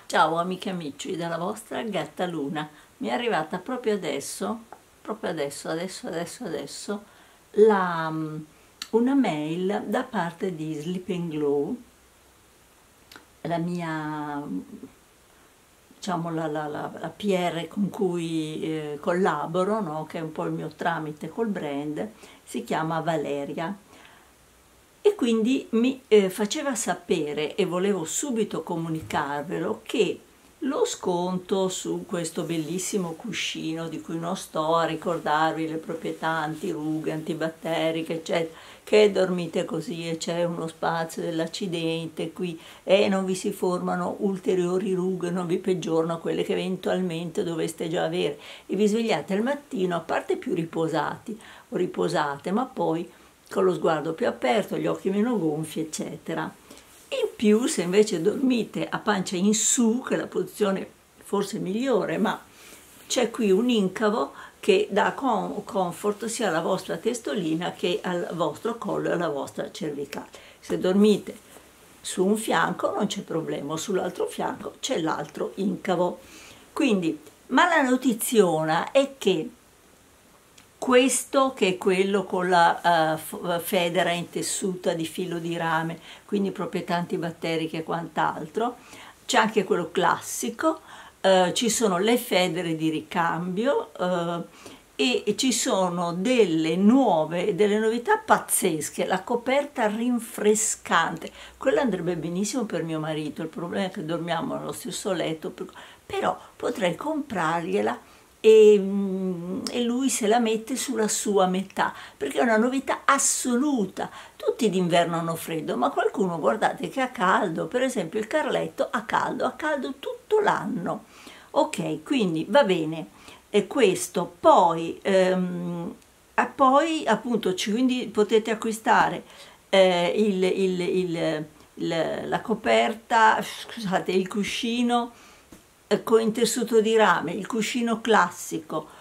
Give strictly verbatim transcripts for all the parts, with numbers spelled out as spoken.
Ciao amiche e amici dalla vostra gatta Luna. Mi è arrivata proprio adesso, proprio adesso, adesso, adesso, adesso, la, mm, una mail da parte di Sleep and Glow, la mia, diciamo, la, la, la, la P R con cui eh, collaboro, no? Che è un po' il mio tramite col brand, si chiama Valeria. E quindi mi eh, faceva sapere, e volevo subito comunicarvelo, che lo sconto su questo bellissimo cuscino, di cui non sto a ricordarvi le proprietà antirughe, antibatteriche, eccetera, che dormite così e c'è uno spazio dell'accidente qui e non vi si formano ulteriori rughe, non vi peggiorano quelle che eventualmente dovreste già avere e vi svegliate al mattino, a parte più riposati o riposate, ma poi con lo sguardo più aperto, gli occhi meno gonfi, eccetera. In più, se invece dormite a pancia in su, che è la posizione forse migliore, ma c'è qui un incavo che dà comfort sia alla vostra testolina che al vostro collo e alla vostra cervicale. Se dormite su un fianco non c'è problema, sull'altro fianco c'è l'altro incavo. Quindi, ma la notiziona è che questo, che è quello con la uh, federa intessuta di filo di rame, quindi proprietà antibatteriche e quant'altro, c'è anche quello classico, uh, ci sono le federe di ricambio uh, e, e ci sono delle nuove, delle novità pazzesche, la coperta rinfrescante, quella andrebbe benissimo per mio marito, il problema è che dormiamo nello stesso letto, però potrei comprargliela E, e lui se la mette sulla sua metà perché è una novità assoluta. Tutti d'inverno hanno freddo, ma qualcuno guardate che ha caldo, per esempio il Carletto ha caldo, ha caldo tutto l'anno. Ok, quindi va bene, e questo poi, ehm, poi appunto quindi potete acquistare eh, il, il, il, il, la coperta, scusate, il cuscino con il tessuto di rame, il cuscino classico,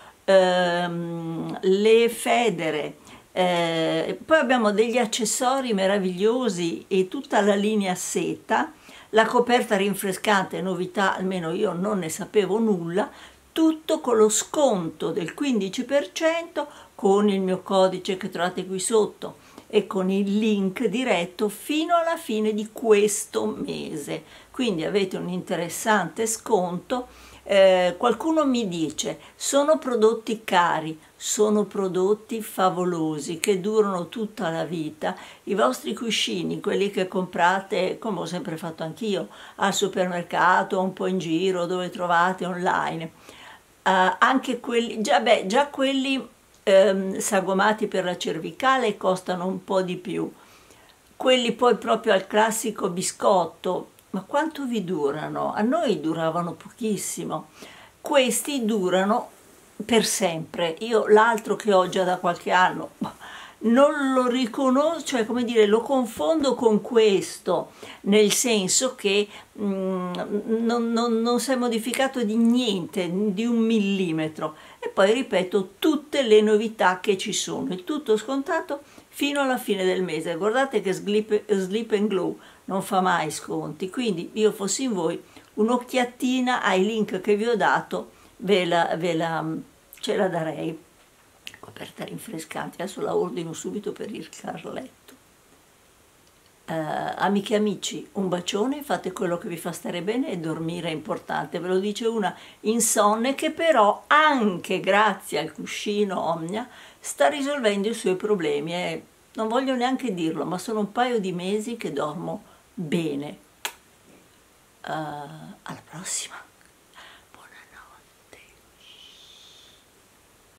ehm, le federe, eh, poi abbiamo degli accessori meravigliosi e tutta la linea seta, la coperta rinfrescante, novità, almeno io non ne sapevo nulla, tutto con lo sconto del quindici per cento con il mio codice che trovate qui sotto e con il link diretto fino alla fine di questo mese. Quindi avete un interessante sconto. Eh, qualcuno mi dice sono prodotti cari, sono prodotti favolosi che durano tutta la vita. I vostri cuscini, quelli che comprate, come ho sempre fatto anch'io, al supermercato, un po' in giro, dove trovate online, eh, anche quelli, già, beh, già quelli ehm, sagomati per la cervicale costano un po' di più. Quelli poi proprio al classico biscotto, ma quanto vi durano? A noi duravano pochissimo. Questi durano per sempre. Io l'altro che ho già da qualche anno non lo riconosco, cioè come dire, lo confondo con questo, nel senso che mm, non, non, non si è modificato di niente, di un millimetro. E poi ripeto tutte le novità che ci sono, è tutto scontato fino alla fine del mese. Guardate che Sleep, Sleep and Glow non fa mai sconti, quindi io fossi in voi un'occhiatina ai link che vi ho dato ve la, ve la, ce la darei. Coperta rinfrescante, adesso la ordino subito per il Carletto. Uh, amiche e amici, un bacione, fate quello che vi fa stare bene e dormire è importante, ve lo dice una insonne che però anche grazie al cuscino Omnia sta risolvendo i suoi problemi e non voglio neanche dirlo, ma sono un paio di mesi che dormo bene. Uh, alla prossima!